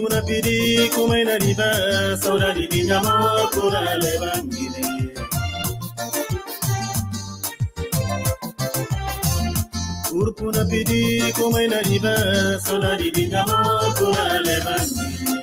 Purpuna piri kumai na riba saudari di nyamor kura lebang gini. Purpuna piri kumai na riba saudari di nyamor kura lebang gini.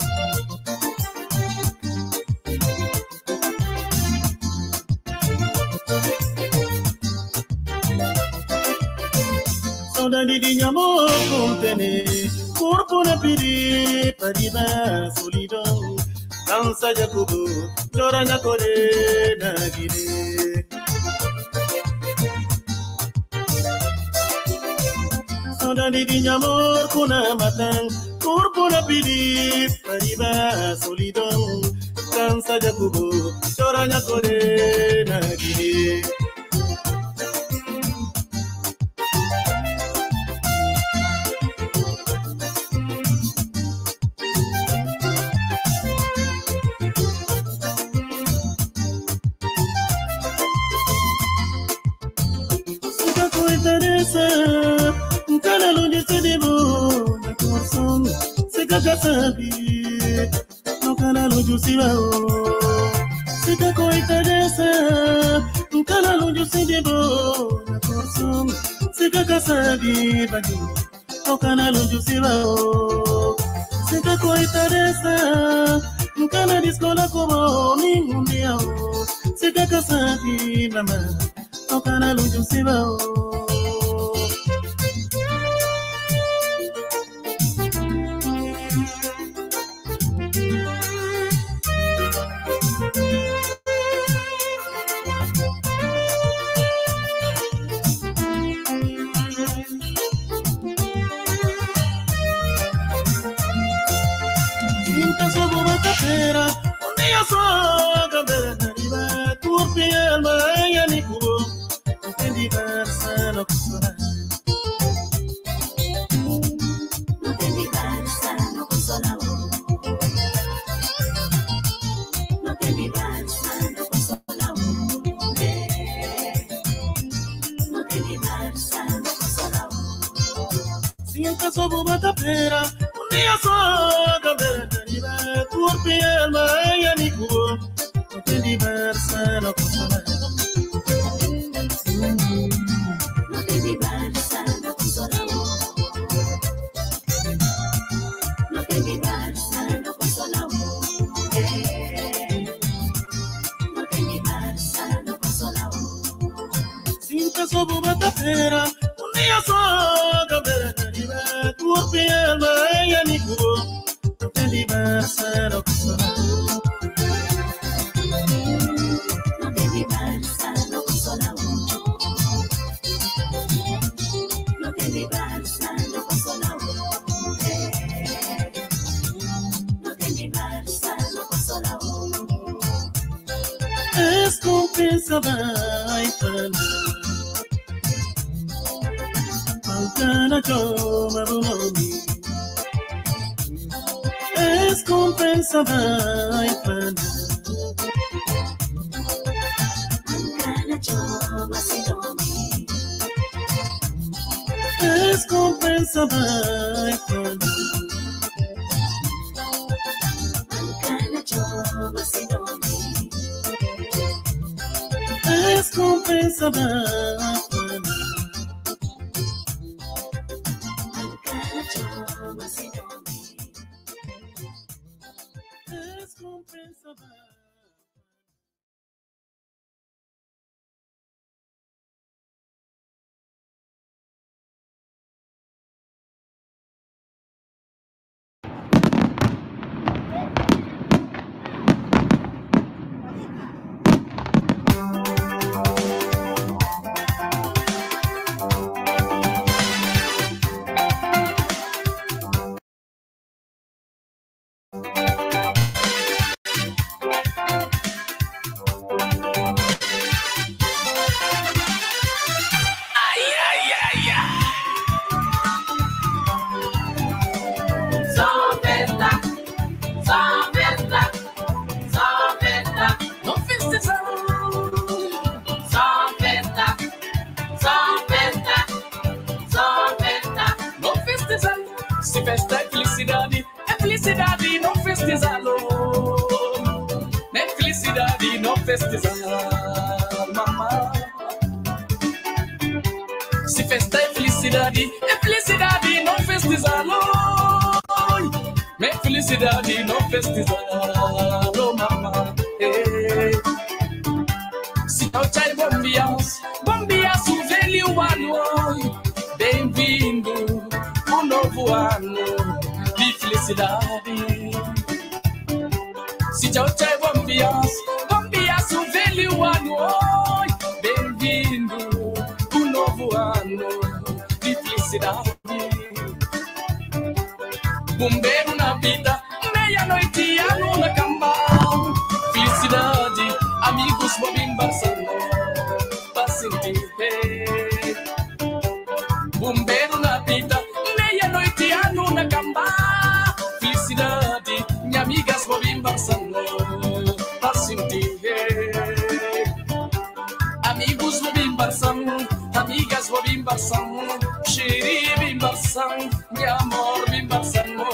Saudari di nyamor kuntene. Purpuna piri pariba solidão dança jacubu choranya kore nagire saudade de amor kuna matang purpuna piri pariba solidão dança jacubu choranya kore nagire. Kana lunde sedebo na coração se caga sabe no kana lunde siwa se caga interessa kana lunde sedebo na coração se caga sabe bagi no kana lunde siwa se caga interessa kana discola como ninguém se caga sabe mama no kana lunde siwa. Sienta sobo batapera, un día só cabera cariba, tu piel maya ni cubo, no te diversa no consola. No te diversa no consola. No te diversa no consola. No te diversa no consola. Sienta sobo batapera, un día só cabera cariba, tu piel maya ni cubo, no te diversa no consola. No te diversa no consola. No te diversa no consola. No te diversa no consola. Es compensada y pana. Mancana yo mabunomi. Es compensada y pana. Mancana yo mabunomi. Es compensada y pana. Mancana yo mabunomi. Es compensada y pana. felicidade no festizalo. Me felicidade no festizalo, mamá. Se festa é felicidade no festizalo. Me felicidade no festizalo, mamá. Se não tchai bombias o velho ano. Bem-vindo o novo ano de felicidade. Se tchau tchai bombias o velho ano. Bem-vindo o novo ano de felicidade. Bombeiro na vida, meia-noite, ano na cama. Felicidade, amigos, vou me embaçando pra sentir. Bombeiro na vida, meia-noite, ano na cama. Felicidade, minhas amigas, vou me embaçando pra sentir. Amigos, vou me embaçando, amigas, vou me embaçando. Xeri, me embaçando, meu amor, me embaçando.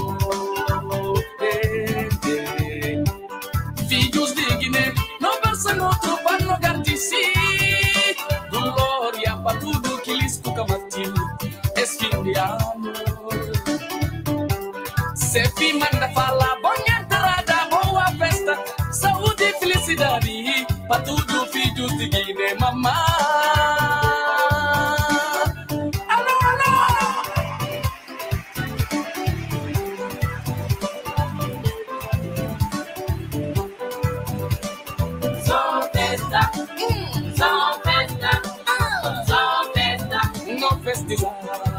Filhos de Guiné, não versam outro para no gardici. Glória para tudo que lhes toca matil. Es fim de ano. Sefi manda falar, boa entrada, boa festa. Saúde e felicidade para tudo, filhos de Guiné, mamá. No festizar.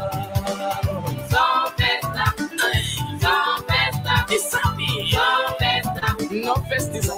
Só festa. E sabe? Só festa. No festizar.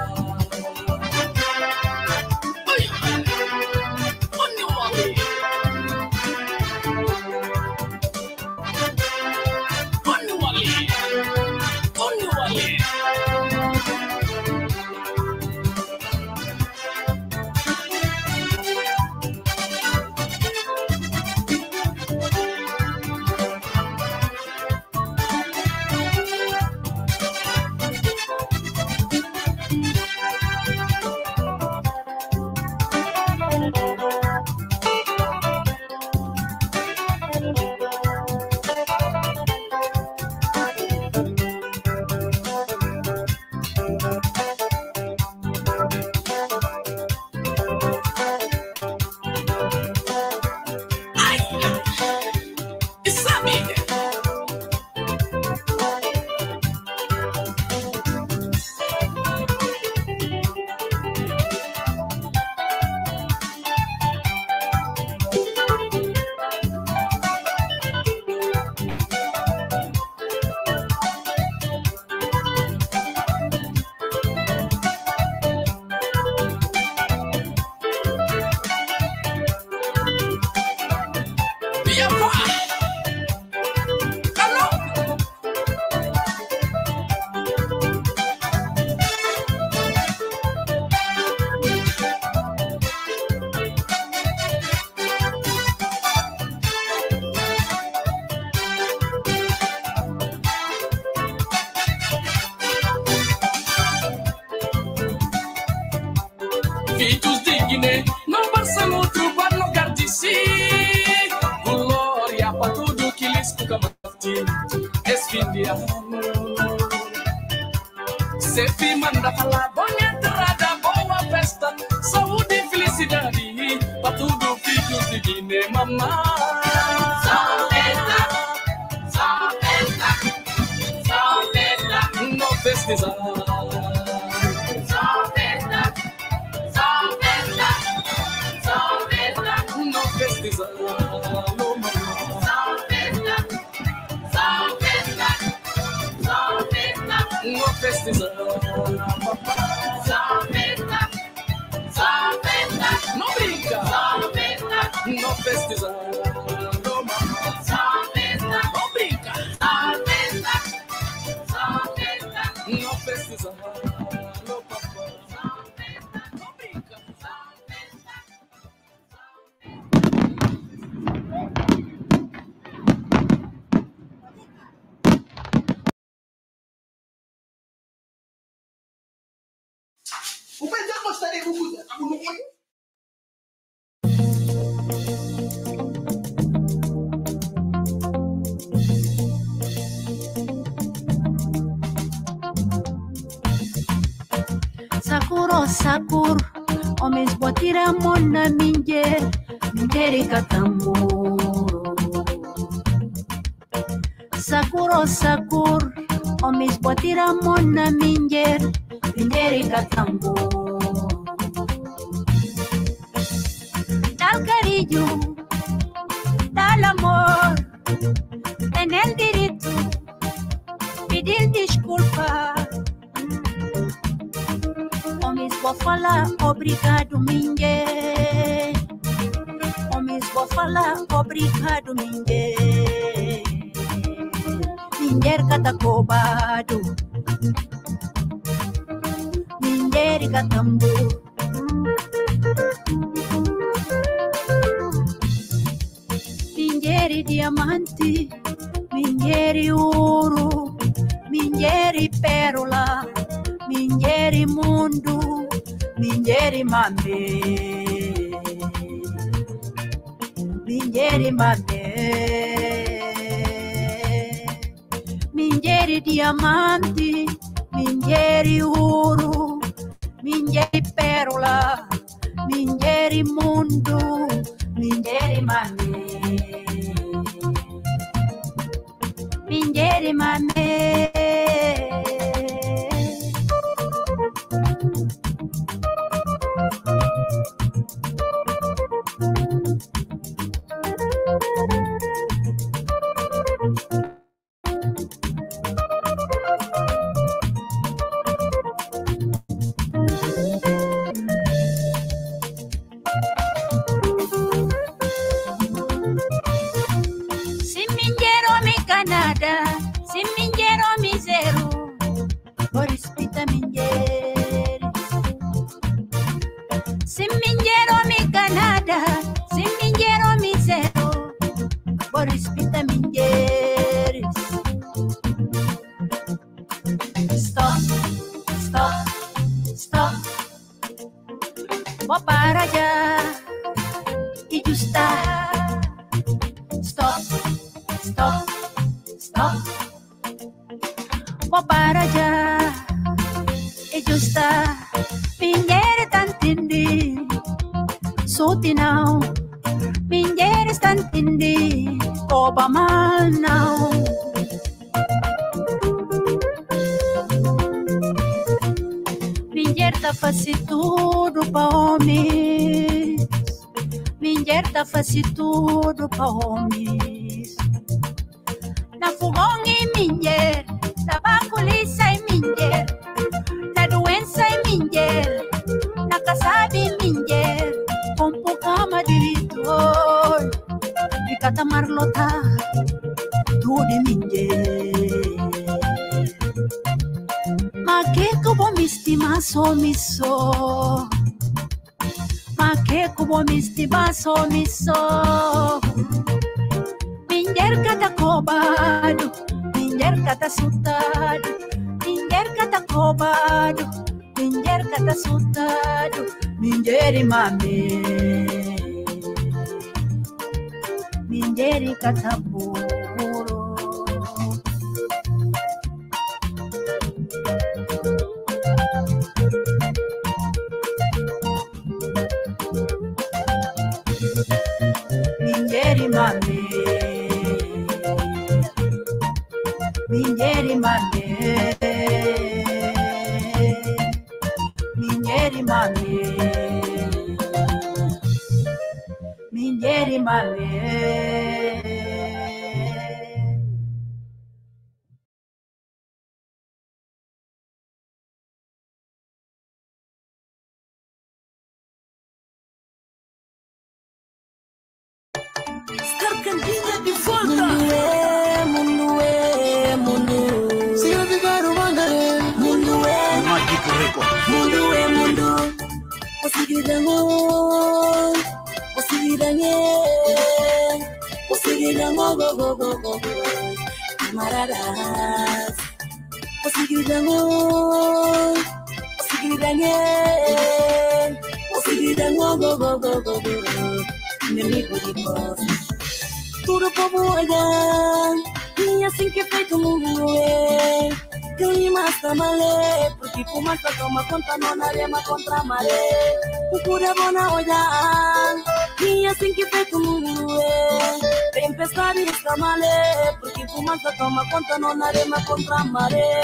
Filhos de Guiné, não passam outro para no lugar de si. Glória para tudo que lhes toca matil. Es fim de ano. Sefi manda falar, boa entrada, boa festa. Saúde e felicidade para tudo, filhos de Guiné, mamá. Só festa. No festizar. No festizar, no mamá. No festizar, papá. No brinca. No festizar, no mamá. No brinca. No festizar. Upenda kosta de bukuja. Sakuro sakur, omis botira mona minjeri katamburo. Sakuro sakur, omis botira mona minjeri katamburo. Dal cariño, dal amor, ten el derecho, pedir disculpa. Omis bofala, obrigado minje. Omis bofala, obrigado minje. Minjer kata kobado. Minjeri katambu. Minjeri diamanti. Minjeri ouro. Minjeri pérola. Minjeri mundu, minjeri mame, minjeri mame, minjeri diamanti, minjeri ouro, minjeri pérola, minjeri mundu, minjeri mame, minjeri mame. Faço tudo para homens. Na fogão e minha, na baculissa e minha, na doença e minha, na caçada e minha, com pouca direito, e cada marlota, tudo e minha. Mas que bom me estima só me só. Que como mistima somiso minjer kata kobado minjer kata sutado minjer kata kobado minjer kata sutado minjeri mame minjeri kata buro minjeri mame, minjeri mame, minjeri mame, minjeri mame. Cantina de volta. Mundo. Siga ficaram mandando. Mundo é. Mágico Record. Mundo é mundo. Go go go go. Camaradas. Daniel. Osirida go go go go go go. Nemi Guriko. Tudo povo olhar. E assim que feito mundo é. Clima está malé. Porque fumaça toma conta não na rema contra a maré. O cura bona olhar. E assim que feito mundo é. Tempestade está malé. Porque fumaça toma conta não na rema contra a maré.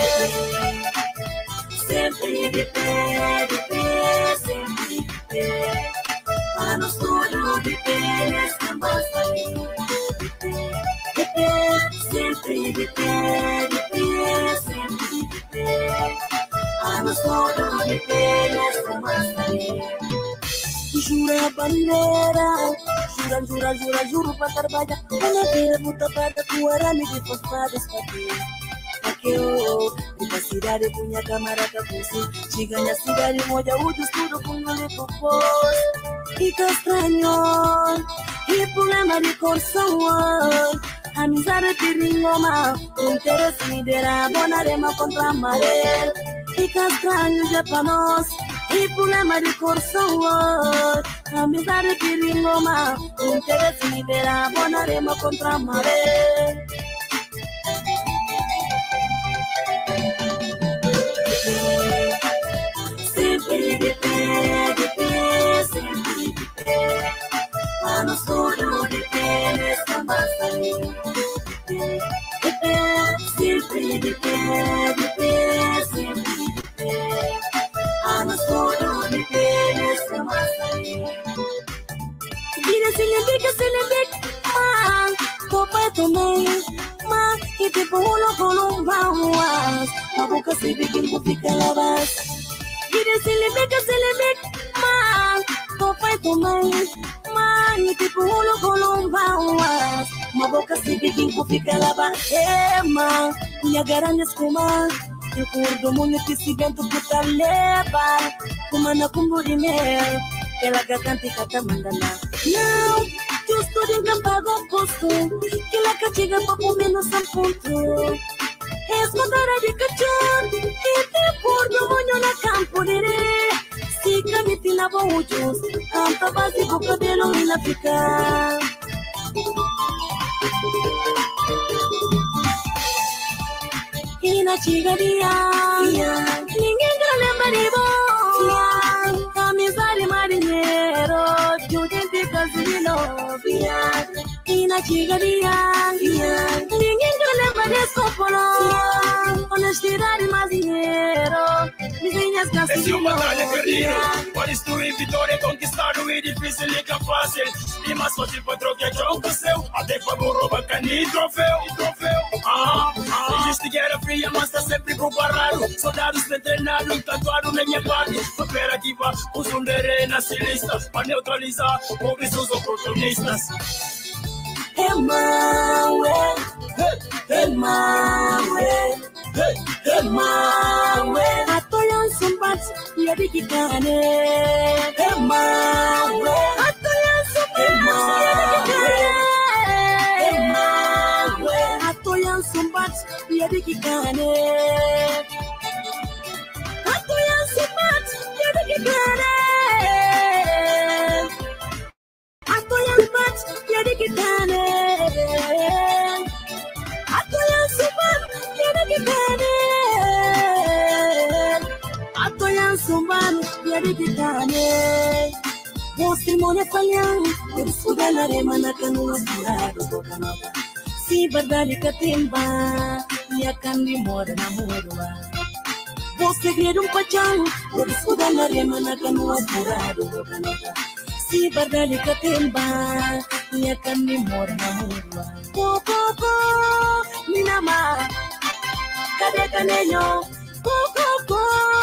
Sempre de pé, sempre de pé. A nós tudo de pé, nesta basta de pé, sempre de pé, sempre de pé. A nós tudo de pé, nesta basta jura a bandeira, jura, jura, jura, juro para trabalhar. Na vida, puta parte, tu era me de fofadas para ti. Uma cidade punha camarada pusi chega na cidade moja o estudo com ele propôs e que estranho e problema de coração amizade de ringoma interesse me dera bonarema contra maré e que estranho já para nós e problema de coração amizade de ringoma interesse me dera bonarema contra maré. Sempre de pé, sempre de pé. A nós tudo de pé, nesta massa de pé, sempre de pé, sempre de pé. A nós tudo de pé, nesta massa vira se lhe bica, copa também. E tipo uno con un bauas, la boca se ve que no pica la vas. Mire se le man, copa y tomai, man. E tipo uno con un bauas, la boca se ve que no pica la vas. Man, e agarran escuma, el curdo mundo que se vento puta leva, como na cumburimel, que la garganta y cata mandala. Não. Eu estou em campo oposto, que lá castiga pouco menos a ponto. Escondara de cachorro, e te por do monho na campo dele. Se camite na boujos, canta básico cabelo e na fica. E na chigaria, ninguém lembra de bom. Amizade marinheiro, de um dente casino. E na chigaria, ninguém lembra de escopolo. Honestidade mais dinheiro, vizinhas casino. Es una batalla querido, por destruir vitória, conquistar o edifício liga fácil. E mais fácil para trocar jogo seu, até para roubar canito troféu. Existe guerra fria, mas tá sempre preparado. Soldados bem treinados, tatuados na minha parte. Operativa, uso um derena silista, para neutralizar os oportunistas. Emmanuel, atoyan sumbat, yadi kikane. Emmanuel, atoyan sumbat, yadi kikane. Emmanuel, atoyan sumbat, yadi kikane. Atoyan sumbat, yadi kikane. Atoyan sumbat, yadi kikane. Atoyan sumbat, yadi kikane. Atoyan sumbat, yadi kikane. Testimonio falhando, por escutar na rema na canoa do canota. Se verdade catimba, e a candi mora na morua. O segredo pachão, por escutar na rema na canoa do canota. Se verdade catimba, e a candi mora na morua. Coco, minama, cadê canelho? Coco,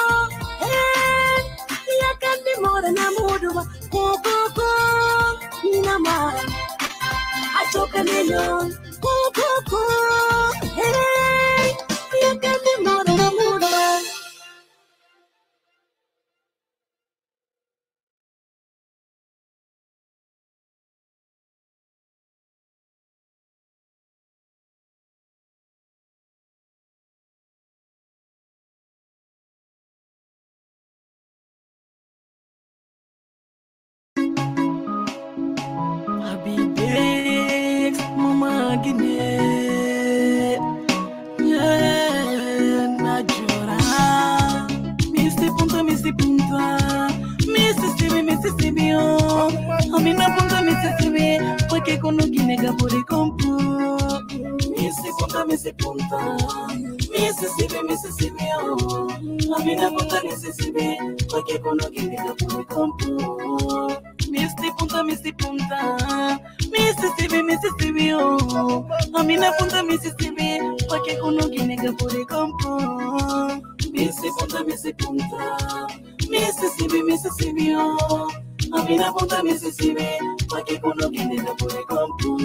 e a candi mora na morua. Coco, minama, a choca melhor. Coco, e a candi mora na morua. Amina punta Mississippi, porque con un guinega por el compu. Mississippi, Mississippi, oh. Amina punta Mississippi, porque con un guinega por el compu. Mississippi, Mississippi, oh. Amina punta Mississippi, porque con un guinega por el compu. Mississippi, Mississippi, oh. Amina punta Mississippi, porque con un guinega por el compu.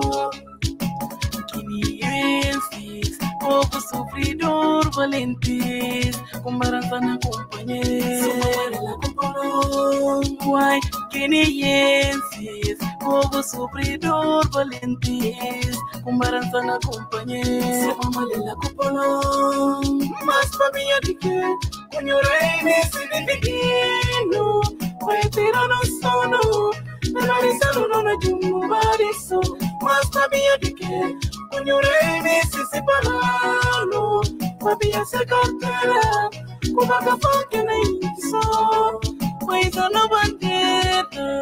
Quiniensis, poco sufridor, valentes, con baranzana compañera, la comparón. Guay, quiniensis, poco sufridor, valentes, con baranzana compañera, la comparón. Más familia de que, coño rey, me se divino, voy tirando solo, analizando no hay un barizo. Más familia de que, coño rey, me se separado, papilla se cartera, como café que me hizo, pues a la bandera,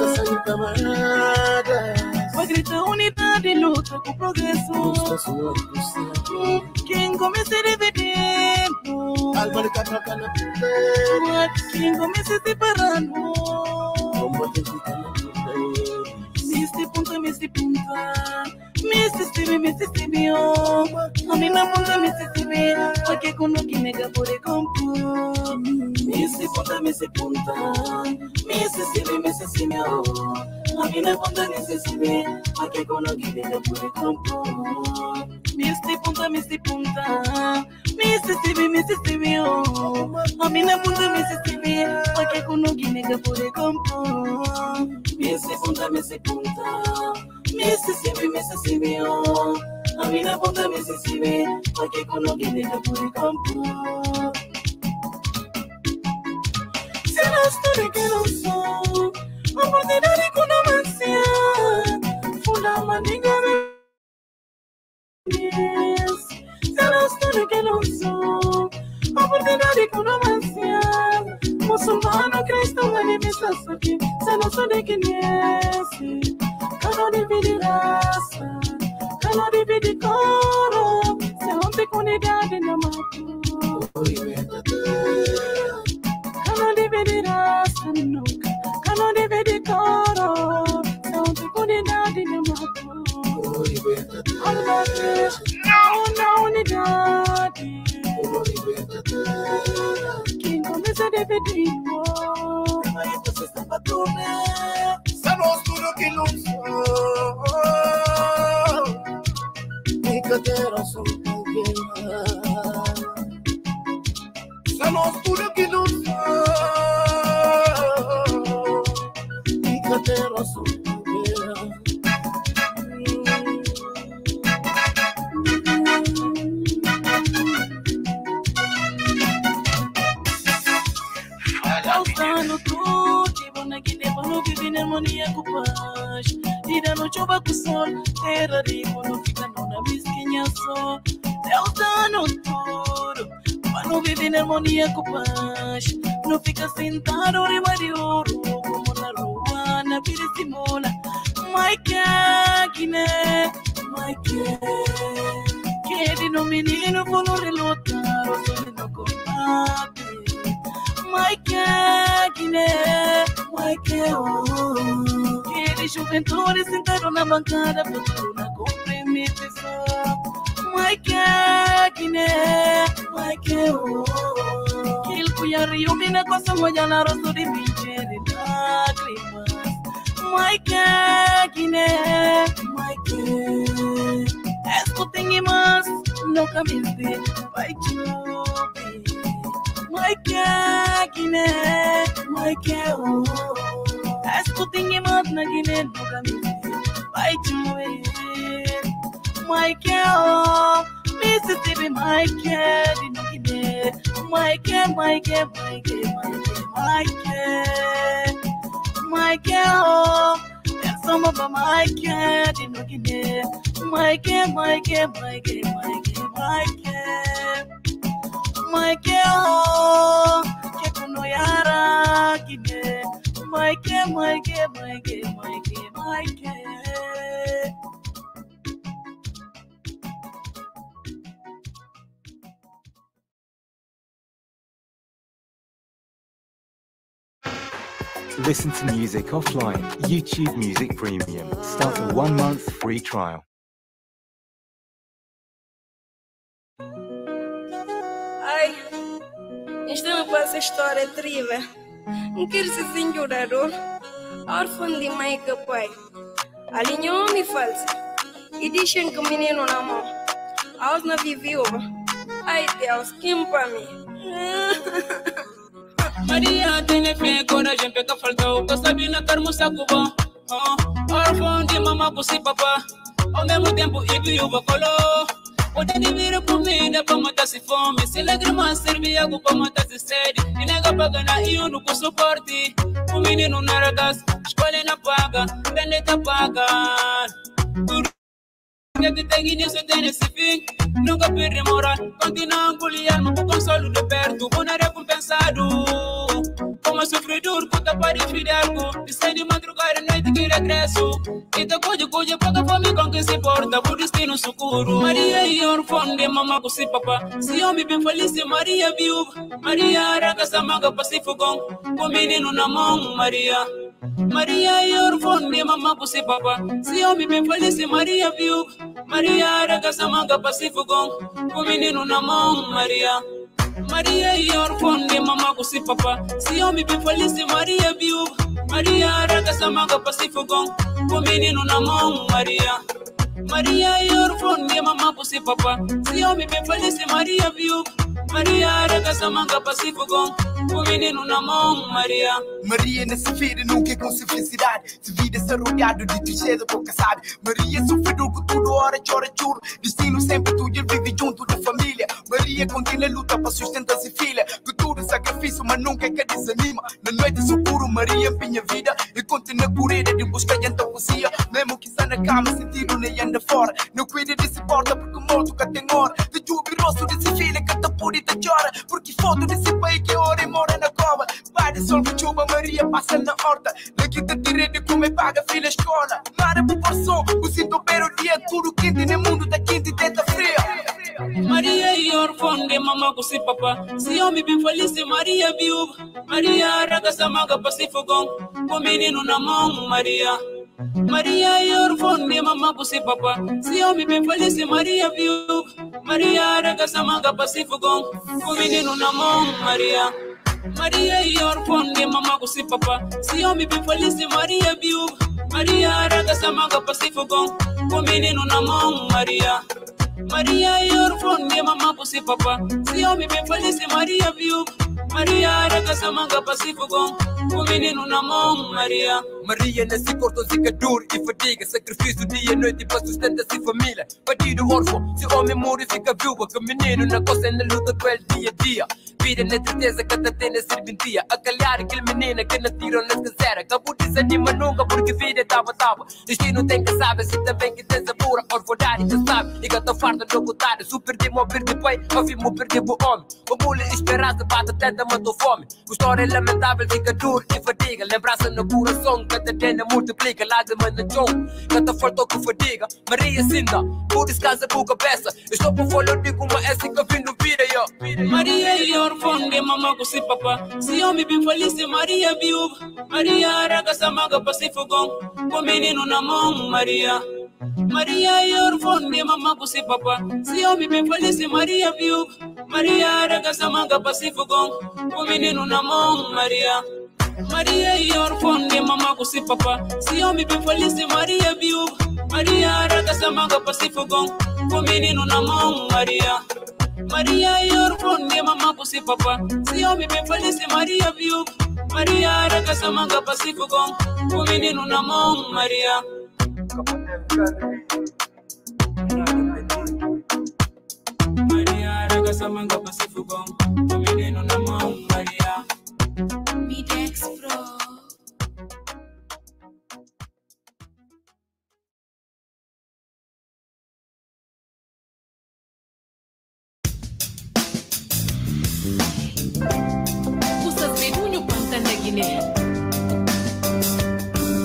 va grita unidad y lucha con progreso. Quien comienza dividiendo, quien comienza separando. Mississippi, oh. Amina punta Mississippi, porque con un guinega por el compu. Mississippi, oh. Amina punta Mississippi, porque con un guinega por el compu. Mississippi, oh. Amina punta Mississippi, porque con un guinega por el compu. Mississippi, oh. Amina punta Mississippi, porque con un guinega por el compu. Se las torre que no son, oportunidad con una mansión, funda maniga de se las torre que no son, oportunidad con una mansión, musulmano, cristo, manifestas aquí, se las torre que niese. Cano divide raza, cano divide coro, se rompe con edad en la mato. Cano divide raza nunca, cano divide coro, se rompe con edad en la mato. Albates, no unidad, quien comienza a dividir, entonces está patrón. Sanos tudo que não sou, brincadeira só pequena. Sanos tudo que não sou, brincadeira só pequena. Faltando tudo, bona que nem não vive na harmonia com paz. Tira no chuva com sol, terra rico, não fica na mesquinha só. Deus dando tudo, mas não vive na harmonia com paz. Não fica sentado riba de ouro, como na rua, na vida simula. Guiné, que de no menino for no relotar, o sol no combate. Guiné, oh. Que de juventude sentaram na bancada, futuro na comprometeção. Guiné, oh. Que ele cuia rio, mina com essa moja na rosto de pinche de lágrimas. Guiné, escutem mais, não caminhe, vai chover. Guiné, oh. Escutem mais na Guiné, não caminhe, vai chover. Oh. Mississippi, de no Guiné. Oh. There's some of my cat in the Guinea. My cat, oh, que no yara Guinea. My cat, Listen to music offline. YouTube Music Premium. Start a 1-month free trial. Ai, isto não passa história terrível. Não quero se senhorar, órfão de mãe e pai. Alinhou homem falso e deixam que o menino na mão. Aos na viúva. Ai Deus, quem para mim? Maria tem fé, coragem, peca faltou. Tô sabendo que o saco bom. Órfão de mamãe com si papá. Ao mesmo tempo e viúva colou. Pode vir comida para matar-se fome. Se lágrimas serve água para matar-se sede. E nega paga na iuno com suporte. O menino na ragas, escolhe na paga. Grande tá pagando. Que tem início tem esse fim. Nunca perde moral. Continua a angoliar, mas com consolo de perto. Vou na recompensado. Como sofredor, conta para enfiar-go. E sai de madrugada, noite que regresso. E te cuide, paga fome com quem se importa. Por destino socorro. Maria e órfão de mamãe com si papá. Se homem bem feliz, Maria viúva. Maria araga essa manga para si fogão. Com menino na mão, Maria. Maria e órfão de mamãe com si papá. Se homem bem feliz, Maria viúva. Maria araga essa manga para si fogão. Com menino na mão, Maria. Maria e órfão de mamãe com si papá. Se homem bem feliz, Maria viúva. Maria araga essa manga para si fogão. Com menino na mão, Maria. Maria e órfão de mamãe com si papá. Se homem bem feliz, Maria viúva. Maria araga essa manga para si fogão. Com menino na mão, Maria. Maria nessa feira nunca com sua felicidade. Se vida está rodeado de tristeza, pouca sabe. Maria sofredor com tudo, hora chora, choro. Destino sempre tu e vive junto da família. Maria continua a luta para sustentar-se filha. Com tudo sacrifício, mas nunca que desanima. Na noite socorro, Maria empenha vida. E continua a corrida de busca e poesia. Mesmo que está na cama, sentido nem anda fora. Não cuida desse porta porque morto que tem hora. De tudo e rosto desse filha que tá pura e tá chora. Porque foto desse pai que ora e mora na cova. Pai de sol que chuva, Maria passa na horta. Daqui te tirei de comer, paga filha a escola. Mara proporção, o sinto ver o dia tudo quente no mundo da quente e teta fria. Maria e órfão de mamãe com si papá. Se homem bem feliz, Maria viúva. Maria araga essa manga para si fogão. Com menino na mão, Maria. Maria e órfão de mamãe com si papá. Se homem bem feliz, Maria viúva. Maria araga essa manga para si fogão. Com menino na mão, Maria. Maria e órfão de mamãe com si papá. Se homem bem feliz, Maria viúva. Maria araga essa manga para si fogão. Com menino na mão, Maria. Maria e órfão de mamãe com si papá. Se homem bem feliz, Maria viúva. Maria araga essa manga para si fogão. Com menino na mão, Maria. Maria nesse corto fica duro e fadiga. Sacrifício dia e noite para sustentar-se família. Partido órfão, se homem morre fica viúva. Que menino na costa na luta com ele dia a dia. Vida na tristeza que até tem na serventia. A calhar aquele menino que não tiram nas canceras. Acabou desanima nunca porque vida tava. Destino tem que saber se também que tem sabor. Orfodade que sabe e que tá farta de ocultar. Se perdemos perdi pai, ouvimos perdi o homem. O mulher esperança bate tenta matou fome. A história é lamentável, fica duro e fadiga. Lembrança no coração que até tem multiplica. Lágrima no chão, que te faltou com fadiga. Maria Sinda, por descansa com cabeça. Estou por folha de como essa que vim no vida, yo. Maria e órfão de mamãe com si papá. Se homem bem feliz, Maria viúva. Maria araga essa manga para si fogão. Com menino na mão, Maria. Maria e órfão de mamãe com si papá. Se homem bem feliz, Maria viúva. Maria araga essa manga para si fogão. Com menino na mão, Maria. Maria e órfão de mamãe com si papá. Se homem bem feliz, Maria viúva. Maria araga essa manga para si fogão. Com menino na mão, Maria. Maria e órfão de mamãe com si papá. Se homem bem feliz, Maria viúva. Maria araga essa manga para si fogão. Com menino na mão, Maria. Maria araga essa manga para si fogão. Com menino na mão, Maria. Bidex Pro. Usas mergulho pantana Guiné.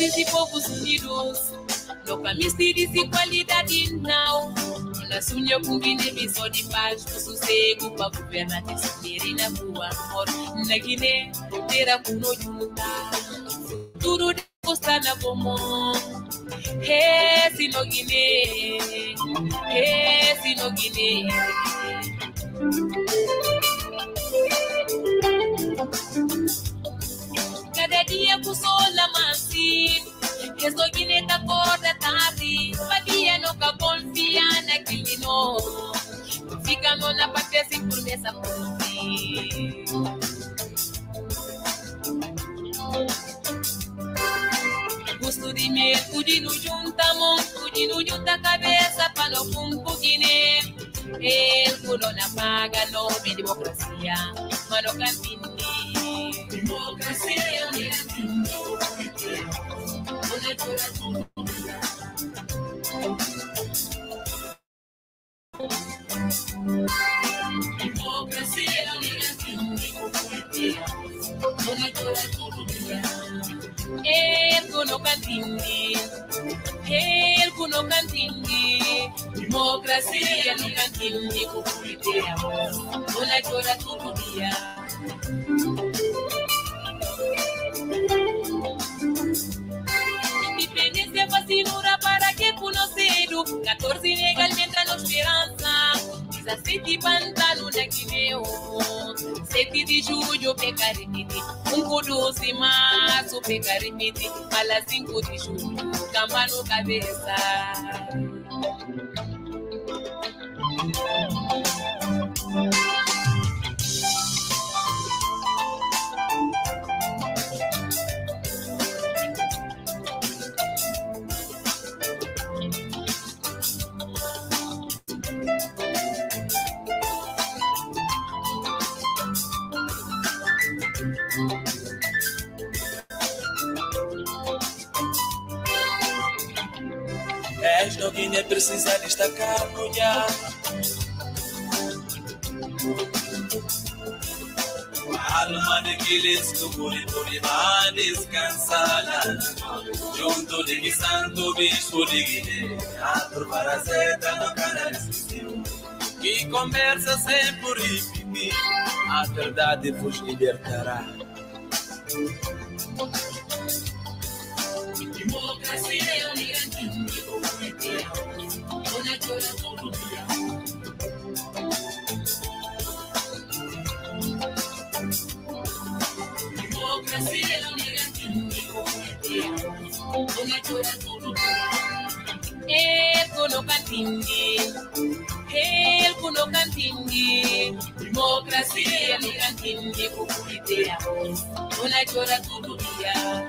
países e povos unidos. Nunca mistura desigualdade não. Na sunha com Guiné-Bissau de paz, com sossego para governar de subir na rua. Na Guiné, terá com nós juntar. Tudo de costa na comum. Se no Guiné, se no Guiné. Cada dia com sol na mansinho. Que sou Guiné da cor da tarde. Babia nunca confia naquele não. Fica na pátria sem promessa por mim. Gosto de me cuidando junta mão, cuidando junta cabeça para não pumpo Guiné. El culo na paga não vem democracia, mas não campine. Democracia é no cantindi, no cantindi, democracia no cantindi, una chora todo dia. Independência vacinura para que conhecido, 14 legalmente a esperança, 17 pantano na Guiné, 7 de julho pecarimite, 12 de março pecarimite, a 5 de julho, cama no cabeça. Esta Guiné precisa destacar mulher. Alma de quiles tu puri va descansada. Junto de Santo Bispo de Guiné, a trovar a seta no canal existiu. Que conversa sem purifique, a verdade vos libertará. Democracia é o no cantindi, democracia no cantindi, una chora todo dia.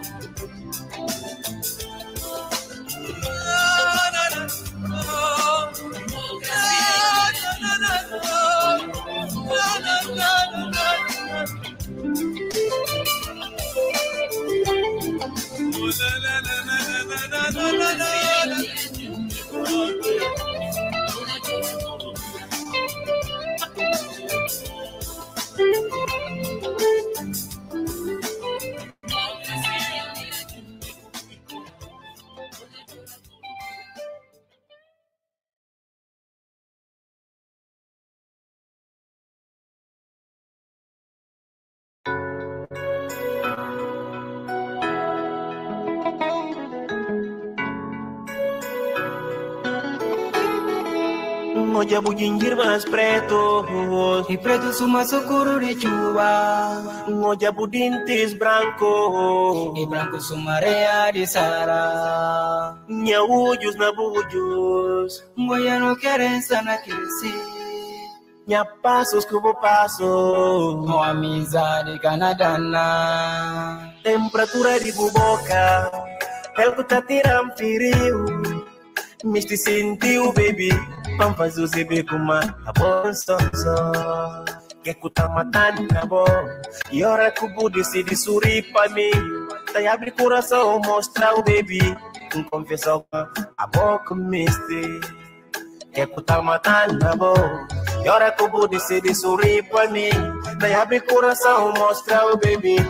Moja bujinjir mas preto E preto suma socorro de chuva Moja budintis branco E branco suma rea de sara Nyaujus na bujus Ngoya no querença na crescer Nya passos que eu vou passo No amizade canadana Temperatura de buboca El que tá tirando frio Me te sentiu, baby Vamos fazer o zebe com uma boa sonsa Que tá matando na boa E hora que o bu decide sorrir pra mim Tá abre coração, mostrar o baby Confessar a boca miste Que tá matando na boa E hora que o bu decide sorrir pra mim Tá abre coração, mostrar o baby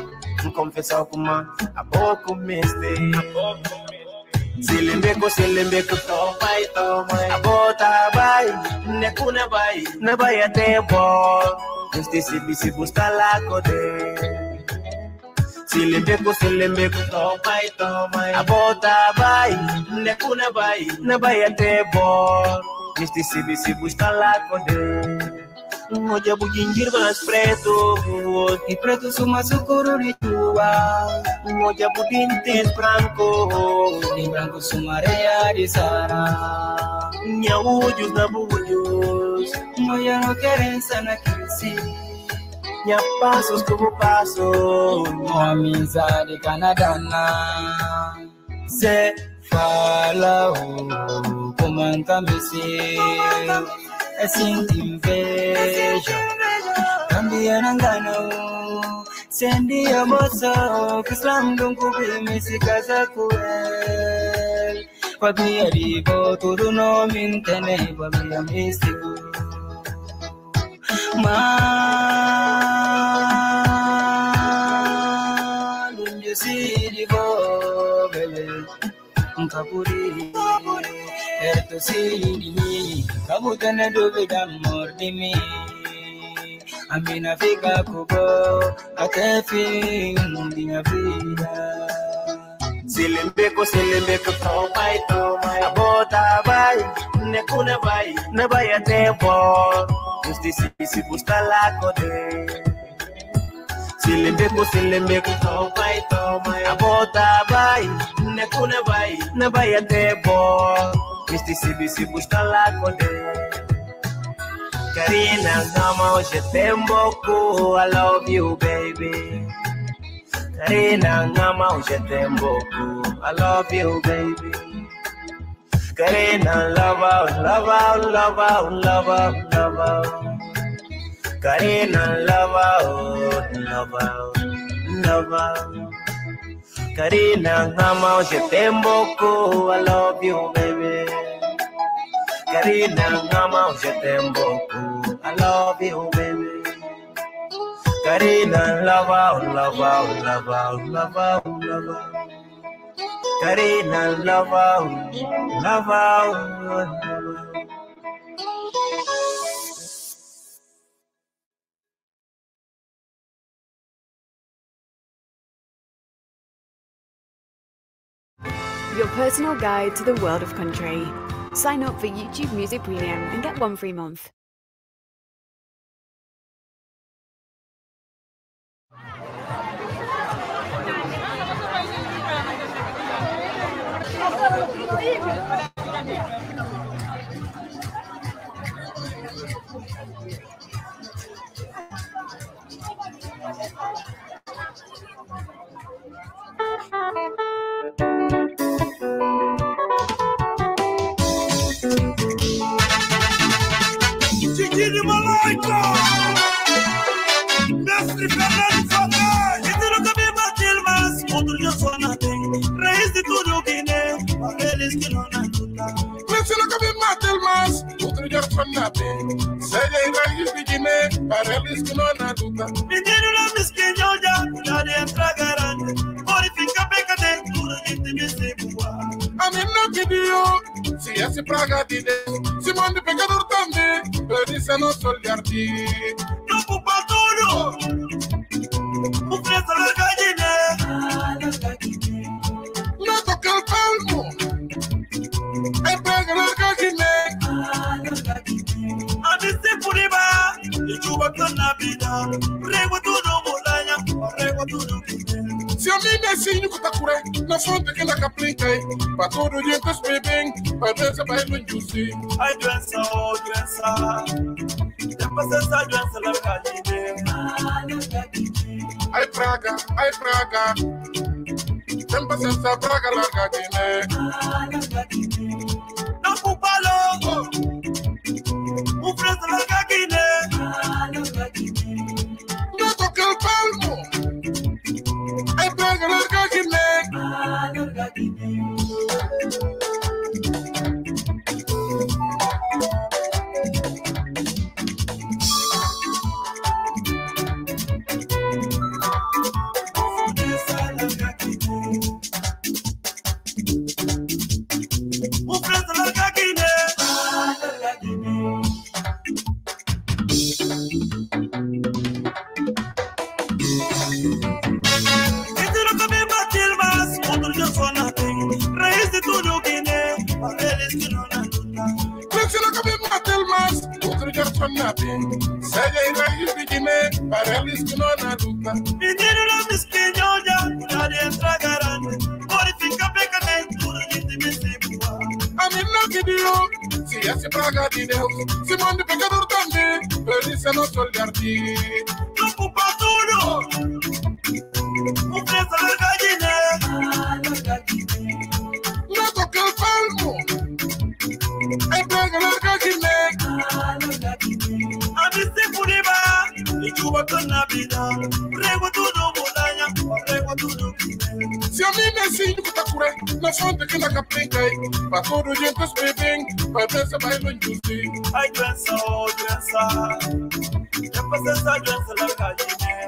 confessar kuma aboko miste. Silembeko tomai abota bai nekuna bai na bai atebo este si busta la code. Silembeko tomai abota bai nekuna bai na bai atebo este si busta la code. Moja bujinjir mas preto e preto suma socorro de tua. Moja budintes branco e branco sumareia de sara. Nyaujos na bujos, moja no querença na crise. Nha passos como passo, uma amizade canadana. Se fala o comandante é sinto inveja, cambia na engano, sendi a moça, que slandam cobrir me se casa com ele. Fabia ribo, todo nome entende, Fabia místico. Mal, onde se digo, bebê, capuri. Erto sini, kamu tena dove d'amor di me. Amina fica kubo, até fim di minha vida. Silembeko tomai, abota vai, nekuna vai, na vai até bo. Justi si busta la code. Silembeko tomai, abota vai, nekuna vai, na vai até bo. Este si busta la code. Karina ngama hoje tem boku, I love you baby. Karina ngama hoje tem boku, I love you baby. Karina love out. Karina love out. Karina ngama hoje tem boku, I love you baby. Karina ngama hoje tem boku, I love you baby. Karina love out. Karina love out. Your personal guide to the world of country. Sign up for YouTube Music Premium and get 1 free month. Gigi Malaika, Mestre Fernando Fabé, e tu nunca me bateu mais, outro dia só na tem, raiz de tudo que nem, aqueles que não ajudam. Mas se nunca me bateu mais, outro dia só na tem, seja em raiz de Guiné, para eles que não ajudam. Menino não me esquenhou já de entrar garante, pode ficar bem cadê, tudo de te me segura. A mim não pediu, se esse praga de Deus, se manda pecador também, eu disse não sou de não culpa tudo, o preço larga de né. Não toca o palmo, é praga larga de né. A disse por riba, e chuva que na vida, rego tudo mudanha, rego tudo que tem. Se a mim é assim, que tá curé, na fonte que na caplica, para todo dia que eu bem, para ver se vai no juicy. Ai, doença, oh, doença, depois essa doença larga de né. Ai, praga, depois essa praga larga de né. Não culpa logo, o preço larga de né. Não toca o palmo, é praga larga de né. bem. Segue aí, vai pedir para eles que não na luta. Menino não me esquinhou já de entrar garante. Pode ficar pecadinho, tudo de te me a mim não pediu, se esse praga de Deus, se manda pecador também, feliz é nosso olhar de. Não culpa tudo, o preço larga de não toca o palmo, é praga larga de a mim se puniba, e chuva com na vida, rego tudo mudanha, rego tudo. Se a mim me sinto que tá curé, na fonte que na caprica aí, pra todo gente os bebem, vai pensar vai longe de. Ai doença, oh doença, já passei essa doença larga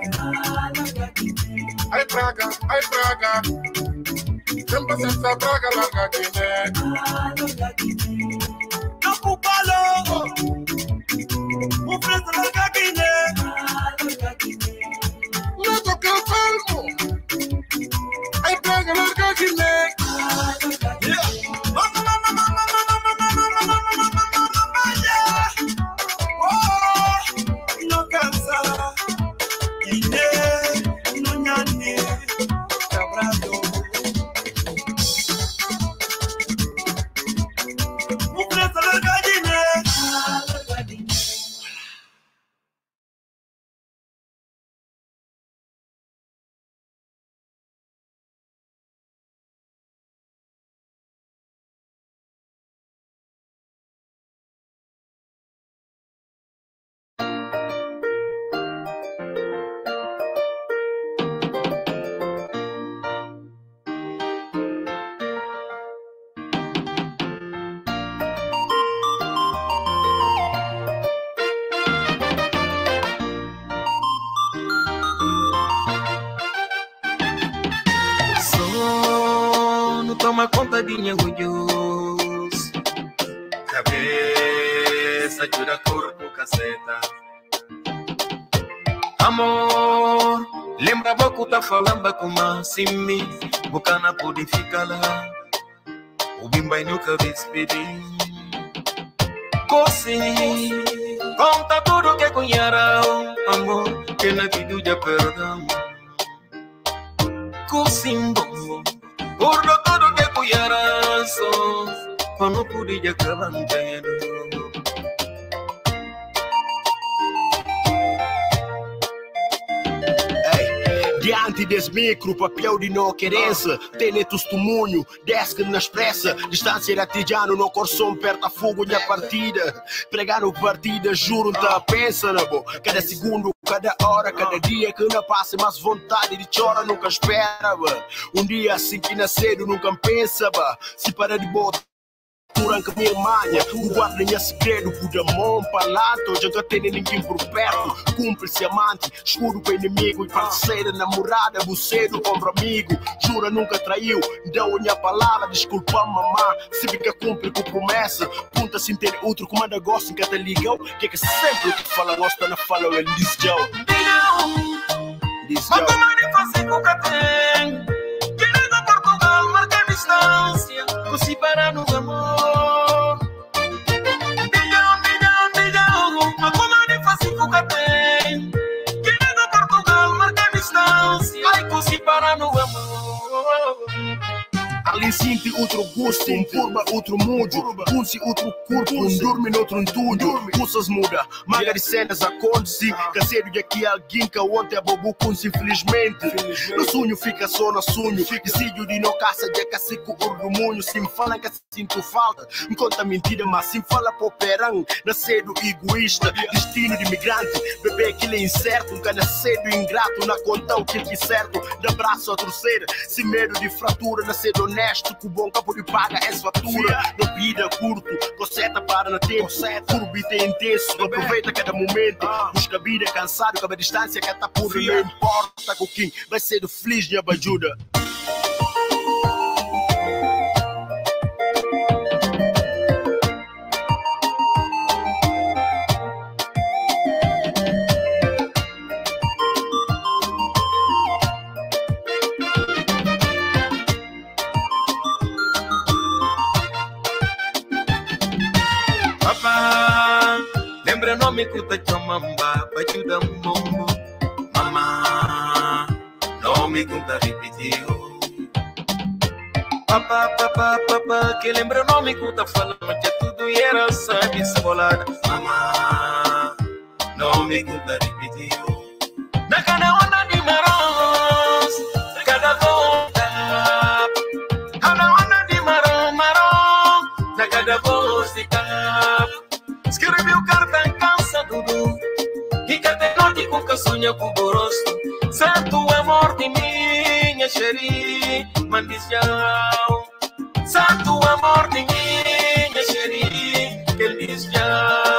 de ai praga, já passei essa praga larga de não culpa-lo, o preço larga de não toca o palmo. I beg a little girl, no cansa, no ñane, cabrado. Un preso la gallina. Toma conta de minha orgulhos. Cabeça, jura corpo, caceta. Amor, lembra pouco tá falando como assim me boca na pode ficar lá. O bimba nunca despedir. Cosse, conta tudo que conheram. Amor, que na vida já perdão. Cossimbo, por todo que cuidaras, quando podia acabar entendendo. Diante desse micro, papel de não querência, tele testemunho, desce na expressa, distância ratijano, no coração perto fogo da partida, pregar no partida, juro, tá pensa na boa, cada segundo, cada hora, cada dia que não passa, mais vontade de chorar, nunca esperava, dia assim que nasceram, nunca pensava, se para de botar. Durante minha manha, o guarda minha segredo, pude mão palato, já não tem ninguém por perto, cúmplice amante, escuro com inimigo e parceira, namorada, buceiro, compra amigo, jura nunca traiu, deu a minha palavra, desculpa mamã, se fica cumpre com promessa, punta sem ter outro, comanda gosta em cada ligão, que sempre que fala gosta na fala, ele diz Joe. Diz Joe. Mas como é fácil com que tem, querendo Portugal, marca a distância, così para nos amor. Mas como é fácil com que tem, querendo Portugal, marca a distância, ai così para no amor. Ali sente outro gosto, curva outro mudo, pulse outro corpo, dorme noutro entulho, pulsas muda, maga de cenas acontece, caseiro de aqui alguém que ontem abobou com infelizmente, no sonho fica só no sonho, decido de não caça de cacico orgulho, se me fala que sinto falta, me conta mentira, mas se me fala poperão, nascido egoísta, destino de imigrante, bebê aquilo é incerto, nunca nascido ingrato, na conta o que é certo, de abraço a torcer, sem medo de fratura, nascido honesto, com bom campo de paga é fatura, não vida curto, coceta para na tempo, turbita é intenso, aproveita cada momento, busca vida cansado, cada distância que tá por não importa com quem vai ser do feliz de abajuda. me cuta chamamba, pachuda mombo. Mamá, no me conta repetir. Papá, que lembra o nome que tá falando que tudo era sabe escolada. Mamá, não me conta repetir. Na cada onda de marons, cada volta. Cada onda de marrom, na cada voz de cap. Escreveu carta cansa tudo. E cada noite com que sonha com o rosto. Santo amor de minha xeri, mandicial. Santo amor de minha xeri, que ele diz já.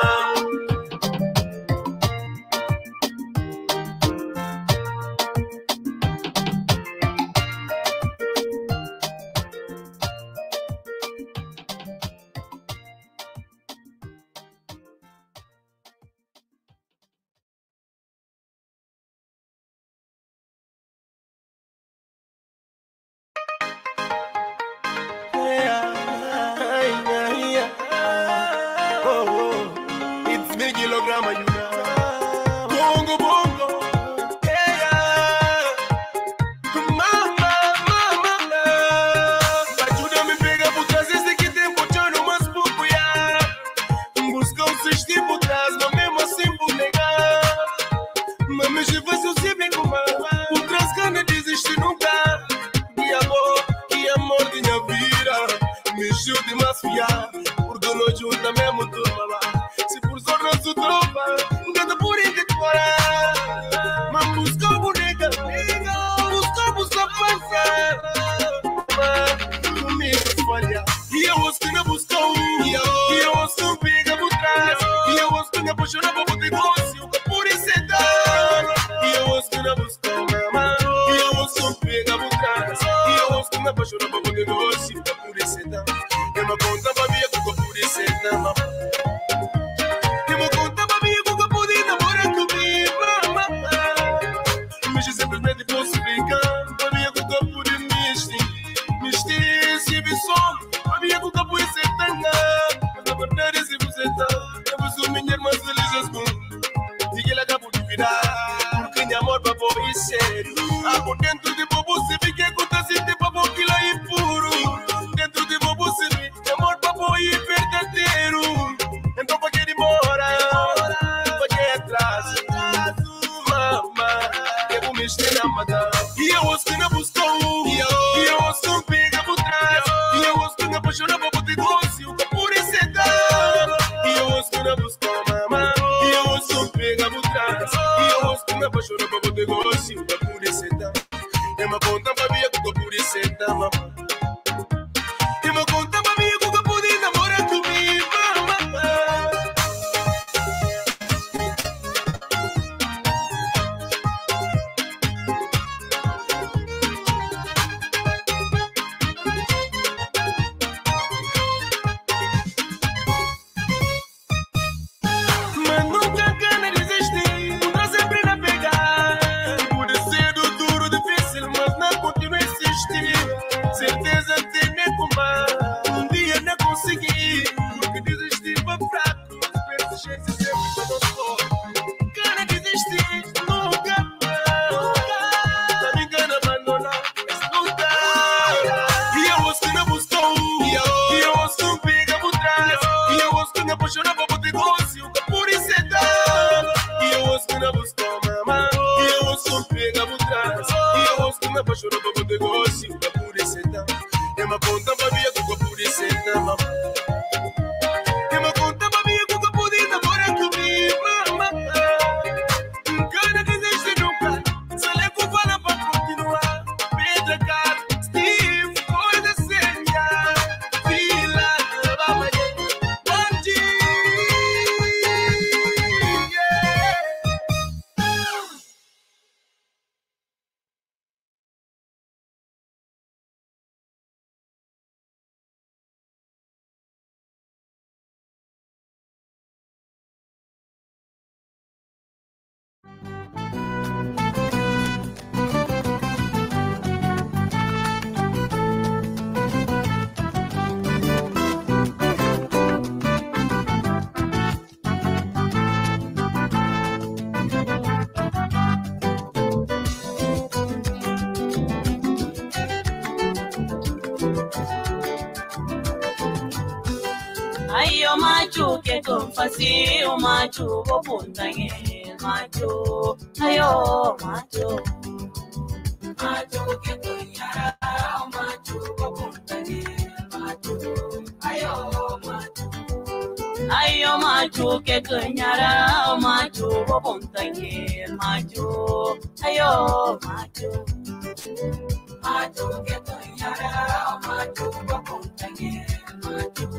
Ayo macho que con fácil macho o punta en el macho. Ayo macho. Macho que con yara macho o punta en el macho. Ayo macho. Ayo macho que con yara macho o punta en el macho. Ayo macho. Macho que con yara macho o punta en el macho.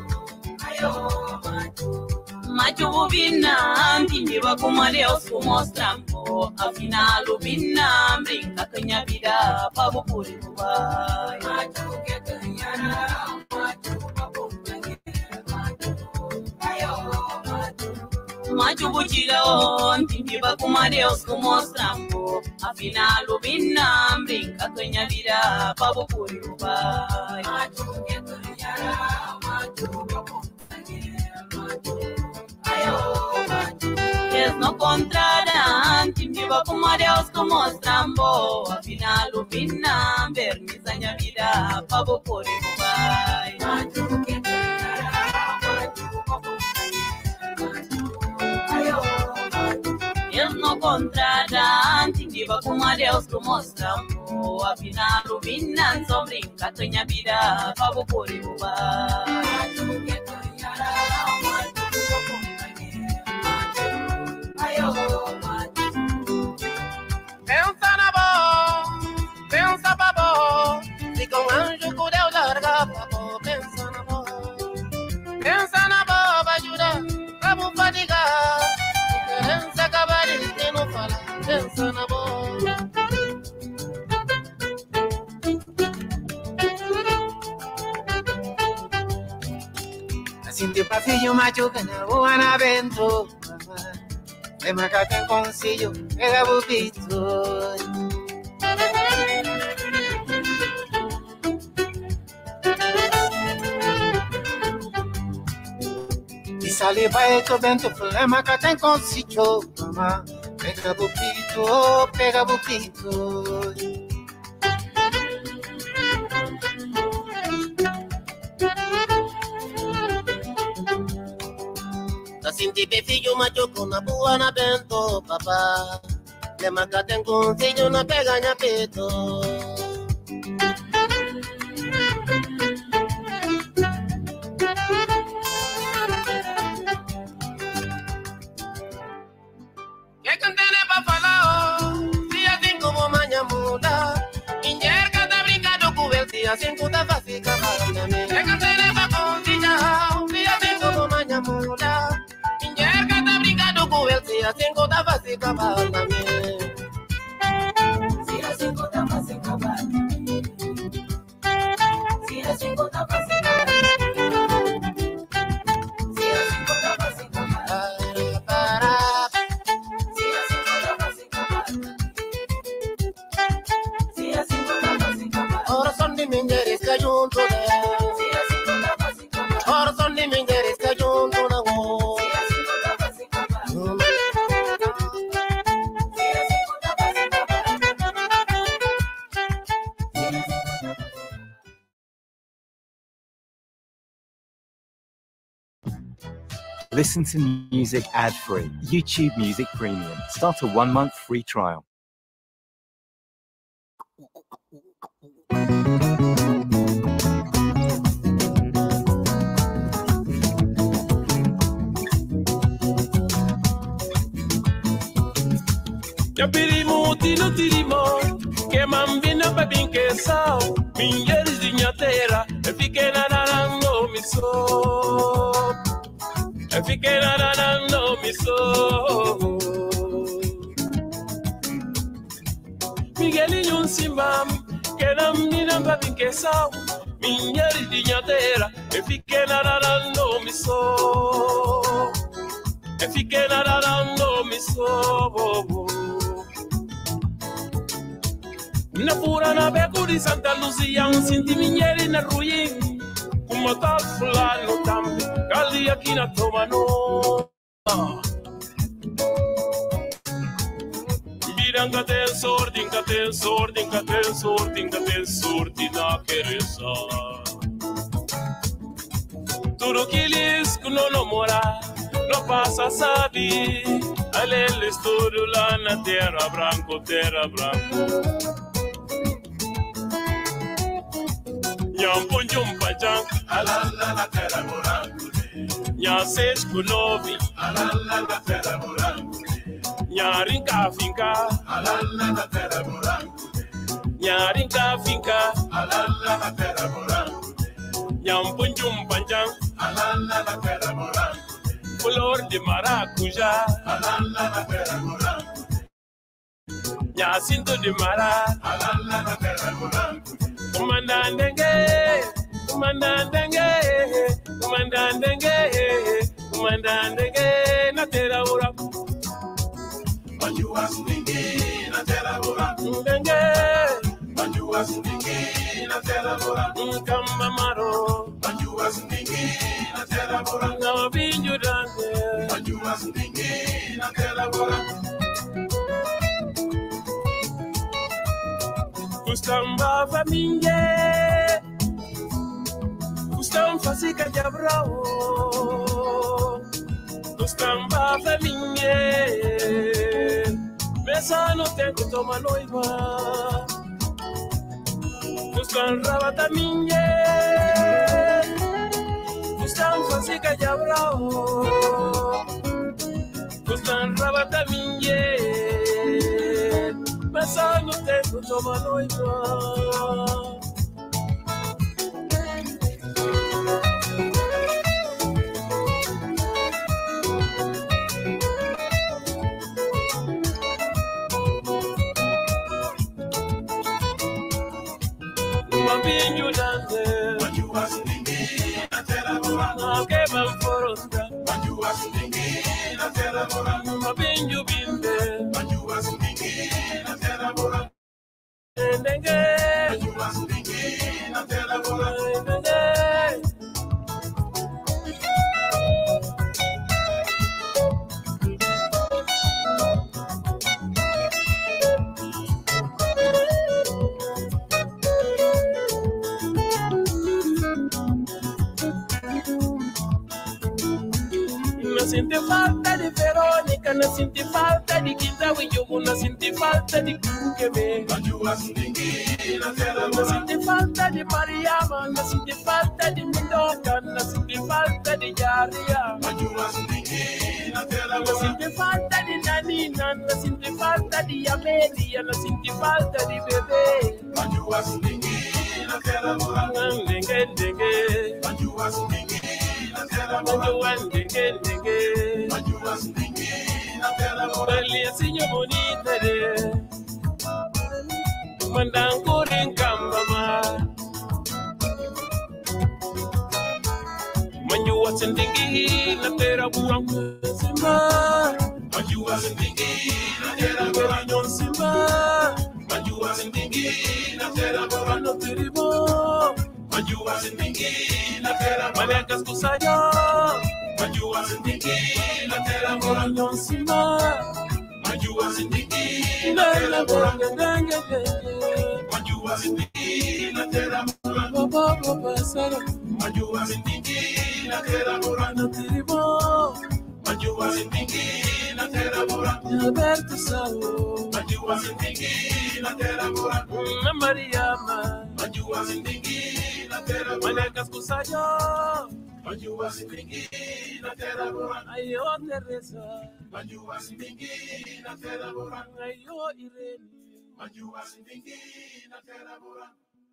Macho bobina, ndimi bakumale osumostrampo. Afinal bobina, brinca canha vida, pavo por igual. Macho que canhara, macho bakumale, macho. Macho bujira, ndimi bakumale osumostrampo. Afinal bobina, brinca canha vida, pavo por igual. Macho que canhara, macho bakumale. Es no contrarán, timbiba como Dios como estrambo. Al final opinan, ver mis años vida, pavo por el guay. Es no contrarán, timbiba como Dios como estrambo. Al final opinan, sobre caña vida, pavo por el guay. Pensa na boa, pensa pra boa. Se com anjo por Deus largar pra boa, pensa na boa. Pensa na boa, vai ajudar, vamos fadigar. Diferença acabar e não falar, pensa na boa. Assim te pra filho macho que na boa na vento. De macaca en concillo, pega bubito. Y sale pa' esto vento, problema que en concillo, mamá. Pega bubito, pega bubito. Sinti filho macho con una buena vento, papá. Le macate en concillo, no pega ni a pito. Que cantene pa' falao, día 5 como maña mula. Inger canta brincando cubel, día 5 ta fácil capaz de mí. Que cantene pa' concillo, día 5 como maña mula. Si a 5 da fácil acabar también. Si a 5 da fácil acabar. Si a 5 da fácil acabar. Si a 5 da fácil acabar. Si a 5 da fácil acabar. Si a 5 da fácil acabar. Ahora son de minderes que junto de. Si a 5 da fácil acabar. Ahora son de minderes que junto de. Listen to music ad-free. YouTube Music Premium. Start a 1-month free trial. Ya pirimo tino tirimo, que mambina pa pinquesao, mingeres diñatera, e fique nararando mi so. E fique nararando mi so. Miguelinho simbam, que mambina pa pinquesao, mingeres diñatera, e fique nararando mi so. E fique nararando mi so. Na pura na beco de Santa Luzia, sinti minheiro na ruim. Como tal fulano tambi, cali aqui na Tomano. Biranga tem sorte, inca tem sorte, inca tem sorte, inca tem sorte na queresa. Tu Tudo que eles que não namora, não passa sabe. Ale estudo lá na terra branco, terra branco. Nyam punjum pajang, alala na terra branco. Nya seis kunovi, alala na terra branco. Nya rinca finca, alala na terra branco. Nya rinca finca, alala na terra branco. Nyam punjum pajang, alala na terra branco. Flor de maracujá, alala na terra branco. Nya cinto de mara, alala na terra branco. Comandante, comandante, comandante, comandante, na terra branco. Banjua swingi na terra branco. Banjua swingi na terra branco. Kamamaro. Banjua swingi na terra branco. Na binju dance. Banjua swingi na terra branco. Kustamba faminge. Kustam fasika jabrao. Kustamba faminge. Mesa no tengo toma noiva. Kustam rabata minge. Kustam fasika jabrao. Kustam rabata minge. Mesa no tengo toma noiva. Mapinju dance, Banjua swingi na terra branco. Que van foronda, Banjua swingi na terra branco. Mapinju bimbe, Banjua swingi na terra branco. Ndenge, Banjua swingi na terra branco. Ndenge. No siente falta de Verónica, no siente falta de Quintahuillo, no siente falta de Cuquebe. No siente falta de Mariama, no siente falta de Mendoca, no siente falta de Yaria. No siente falta de Nanina, no siente falta de Yamelia, no siente falta de Bebé. Dengue, dengue. Aliasinho bonita de Mandango Rincamba Manjua sendingi na terra buang Simba Manjua sendingi na terra buang Simba Manjua sendingi na terra buang Tiribo Manjua sendingi na terra Malacas kusayo Manjua sendingi na terra buang Simba Manjua sendingi na terra buang Manjua sendingi na terra buang Manjua sendingi na terra buang Tiribo Manjua sendingi na terra buang Alberto Sao Manjua sendingi na terra buang Mariama Manjua sendingi na terra buang Malacas kusayo Manjua sendingi na terra buang Ayo Teresa Manjua sendingi na terra buang Ayo Irene Manjua sendingi na terra buang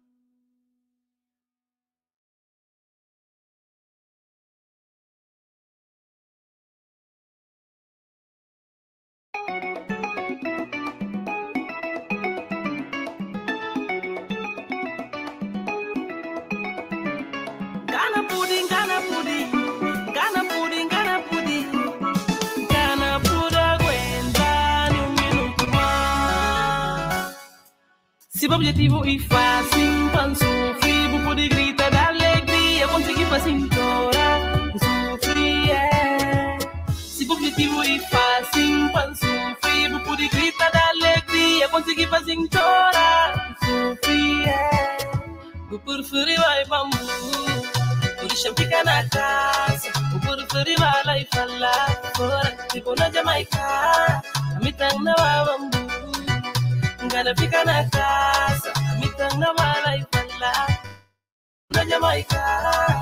Ghana pudding, Ghana pudding, Ghana pudding, Ghana pudding, Ghana pudding, Gwenda, no minuto mais. Se o objetivo é fácil, panço frio, pode gritar da alegria, conseguir fazer chorar, sofrer, é. Se o objetivo é fácil, panço frio, pode gritar da alegria, conseguir fazer chorar, sofrer, é. O preferido é bambu. deixa ficar na casa. O por feriva lá e falar fora, tipo na Jamaica. A mitang na wawambu, ngana ficar na casa. A mitang na wala e falar na Jamaica.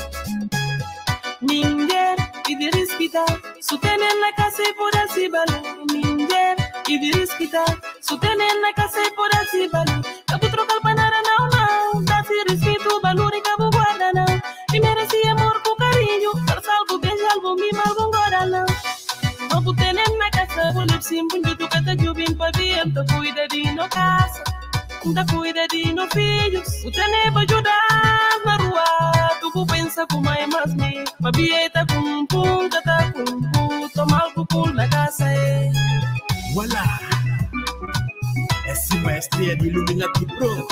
Ninguém idirisquita, sutenen na casa e por assim balu. Ninguém idirisquita, sutenen na casa e por assim balu. Cabo trocar panara não, dá se respeito balu e cabo guarda não. E merece amor com carinho, dar salvo, beijo, algo, mima, algo, guarda não. Não tenen na casa, o lipsim, bonito, cata jubim, paviento, cuida de no casa. Da cuida de no filhos, o tene pra ajudar na rua. Tu pensa como é mais me, a bieta com pum, tá com pum, toma algo cool na casa. Voilà, essa maestria de Illuminati Pro.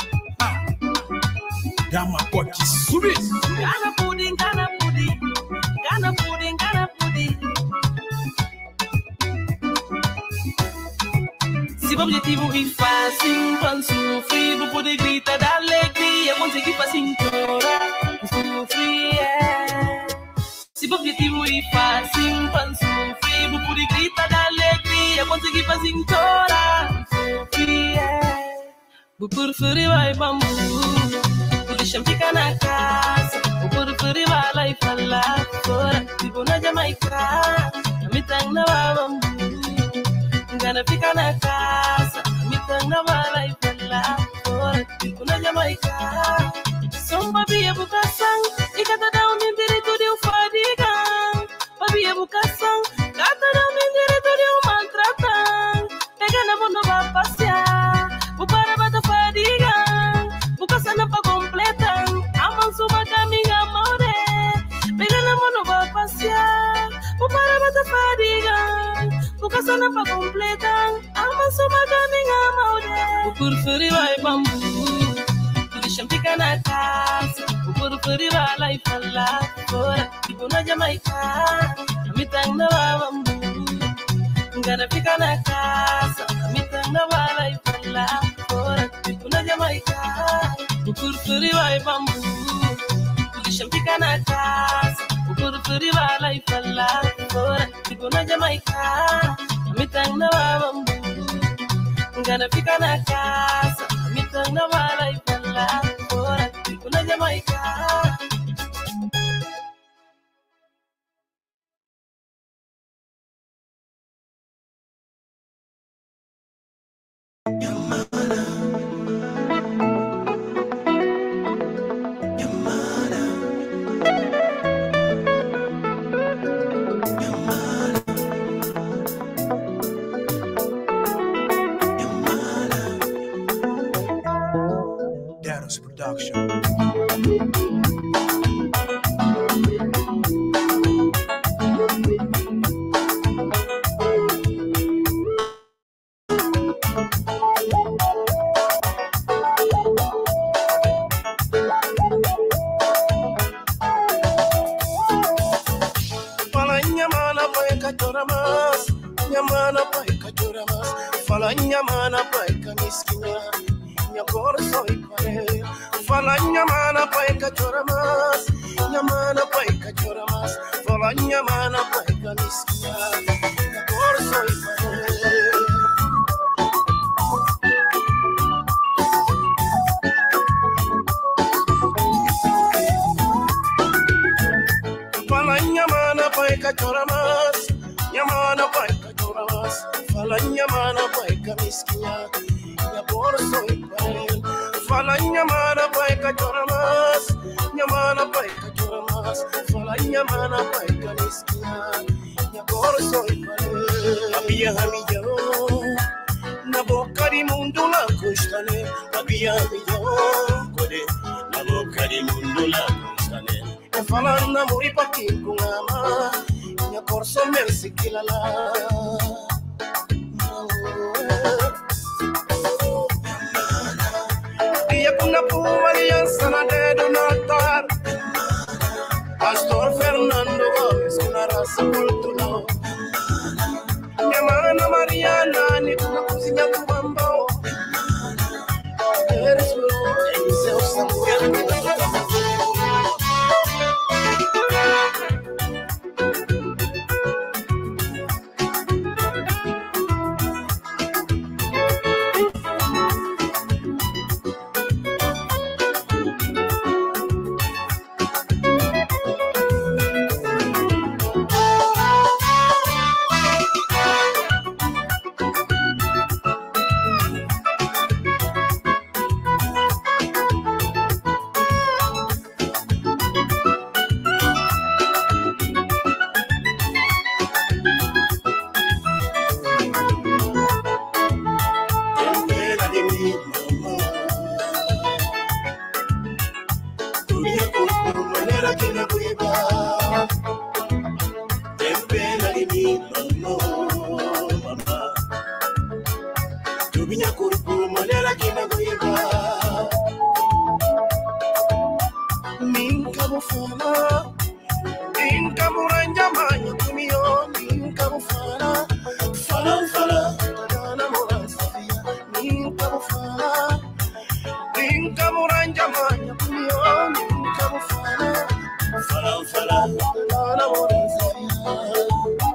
Dama pode subir. Gana pudim, gana pudim, gana pudim, gana pudim. Se o objetivo é fácil, quando sofrer, vou poder gritar da alegria, conseguir fazer chorar, sofrer. Se o objetivo é fácil, quando sofrer, vou poder gritar da alegria, conseguir fazer chorar, sofrer. Vou preferir vai bambu, vou deixar ficar na casa, vou preferir vai lá e falar fora, tipo na Jamaica, a mitang na bambu. Gana ficar na casa, me tang na mala e falar fora, tipo na Jamaica. São babia bucação, e cada um tem direito de fadiga. Babia bucação, cada um tem direito de maltratar. Pega na mão, não vai passear, o para bata fadiga. Bucação não pra completar, a mão sua caminha more. Pega na mão, não vai passear, o para bata fadiga. Buka sana pa completan, ama suma caminha maude. O preferir vai bambu, tu deixa ficar na casa. O preferir vai lá e falar fora, tipo na Jamaica. A mitang na bambu, ngana ficar na casa. A mitang na lá e falar fora, tipo na Jamaica. O preferir vai bambu, tu deixa ficar na casa. O preferir vai lá e falar fora, tipo na Jamaica. Mitang na bambu, ngana ficar na casa. Mitang na wala e falar fora, tipo na Jamaica. Fala nyamana paika miskinya, nyakor soy pare. Fala nyamana paika choramas, nyamana paika choramas. Fala nyamana paika miskinya, nyakor soy pare. Fala nyamana paika choramas, nyamana paika choramas. Fala nyamana paika miskinya, nyakor soy pare. Fala nyamana paika choramas, nyamana paika choramas. Fala nyamana paika miskinya, nyakor soy pare. Abia hamiyo, na boca di mundo la costane. Abia hamiyo, kode, na boca di mundo la costane. E falando muri pakin kungama, nyakor so mersi kilala. Kuna puma alianza na dedo natar. Pastor Fernando Gómez, una raza cultural. Mi hermana Mariana, ni una cocina cubambo. Eres lo que se usa muy bien. de mí, mamá. Tu vida por manera que me cuida. Ten pena de mí, mamá. Tu vida por manera que me cuida. Minka bufana, minka muranja maya kumio, minka bufana, fala, dana mora safia, minka bufana, minka muranja maya kumio, minka bufana, fala, dana mora safia.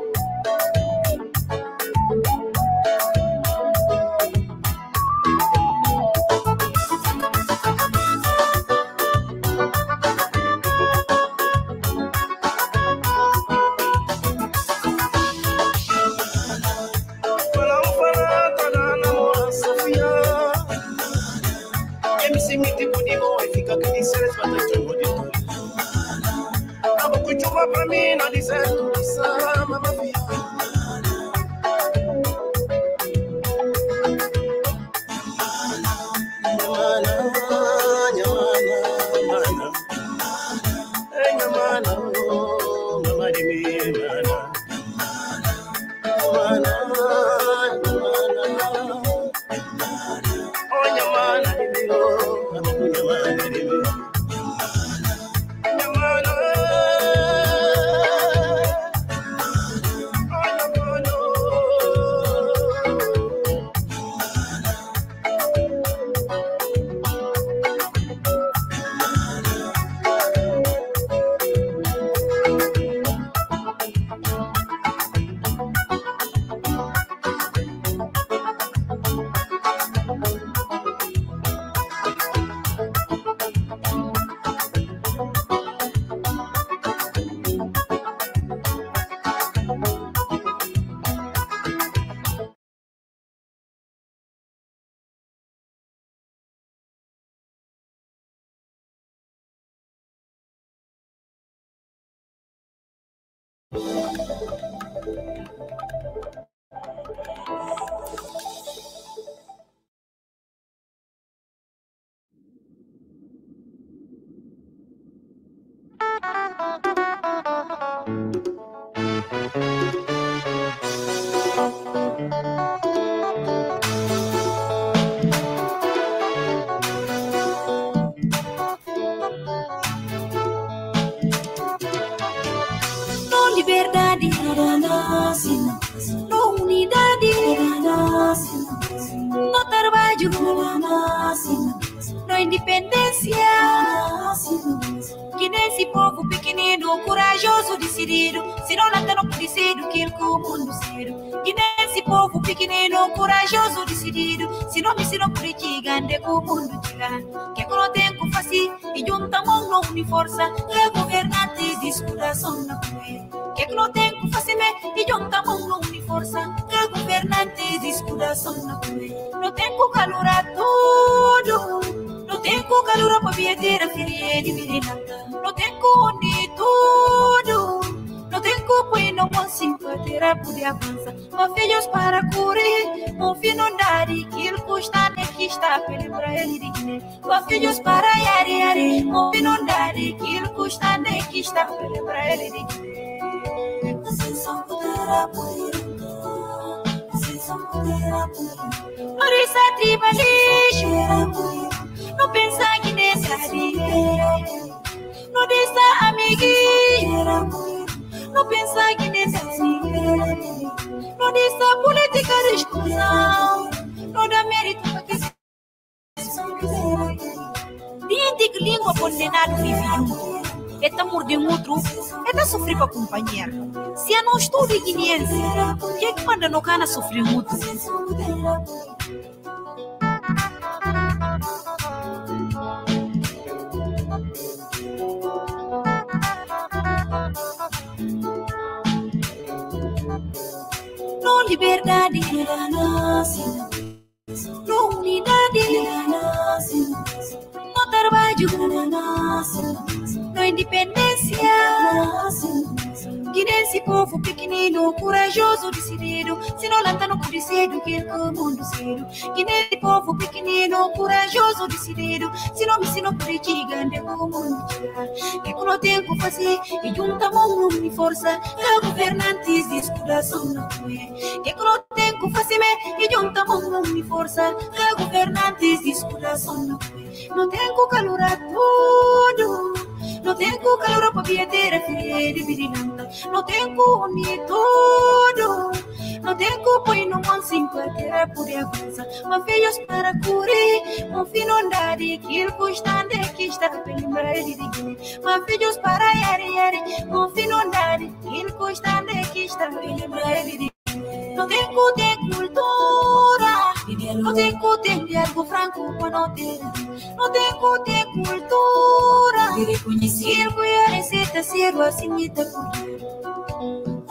Pra mim não dizer tudo isso, mamãe. Liberdade, no unidade, no trabalho, no independência. Que nesse povo pequenino, corajoso, decidido, se não nada não pode ser do que ele com o mundo cedo. Que nesse povo pequenino, corajoso, decidido, se não pode gigante com o mundo gigante. Que não tem que fazer e junta mão não une força, que governante discutação na poeira. Que não tem que fazer e junta mão não une força, que governante discutação na poeira. Não tem que calurar tudo. Não tem que calura para viajar a ferir de virilata. Não tem que unir tudo. Não tem que pôr no bom simpatia para poder avançar. Mas filhos para curar, um filho dar que ele custa nem que está pelo para ele digno. Mas filhos para yari, um filho dar que ele custa nem que está pelo para ele digno. Assim só poderá poder, assim só poderá poder. Orissa tribalismo. Não pensa que nesse dia, não deixa amiguinho. Não pensa que nesse dia, não deixa política de exclusão. Não dá mérito para que se diante que língua condenado vive um. É temor de um outro, é sofrer para companheiro. Se eu não estudo guineense, quem é que manda no cana sofrer muito? No liberdade, no unidade, no trabalho, no independência. Guiné-se povo pequenino, corajoso, decidido. Se não lanta no cedo, que é o mundo cedo. Guiné-se povo pequenino, corajoso, decidido. Se não me ensino por gigante, o mundo tirar. Que quando tem que fazer, e junta mão e força. Que governantes de escuração não é. Que quando tem que fazer, e junta mão e força. Que governantes de escuração não é. Não tem que calurar tudo. Não tem que calor para bilheteira, filha de virilanta. Não tem que unir tudo. Não tem que pôr no mão sem quarteira por avança. Mas filhos para curir, um filho andar de aquilo constante que está para lembrar de Guiné. Mas filhos para yare, um filho andar de aquilo constante que está para lembrar de Guiné. Não tem que ter cultura. Não tem que ter diálogo franco com não ter. Não tem que ter cultura. Reconhecer que a receita serve assim está por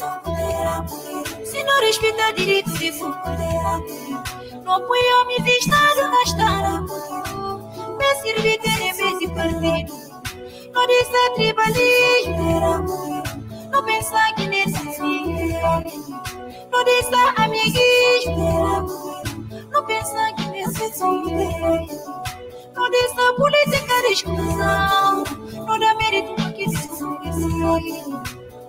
se não respeita direito de fundo, não põe homens de estado na estrada. Não serve ter vez e partido. Não diz tribalismo. Não pensa que necessita. Não diz amiguismo. Não pensa que necessita. Não diz política de exclusão. Não dá mérito no que se sofre.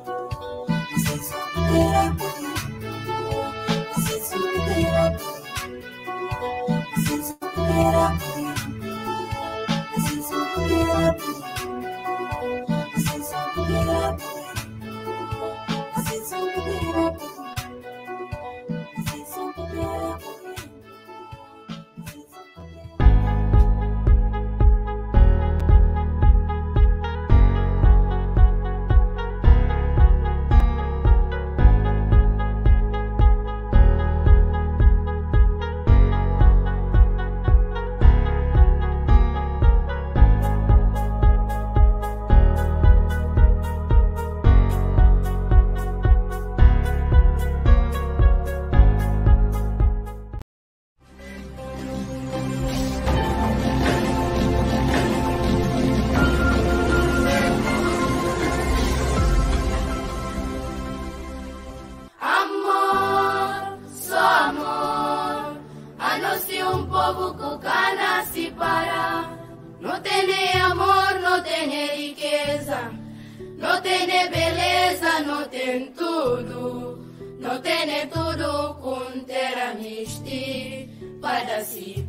Não tem amor, não tem riqueza, não tem beleza, não tem tudo. Não tem tudo com ter amnistia para si.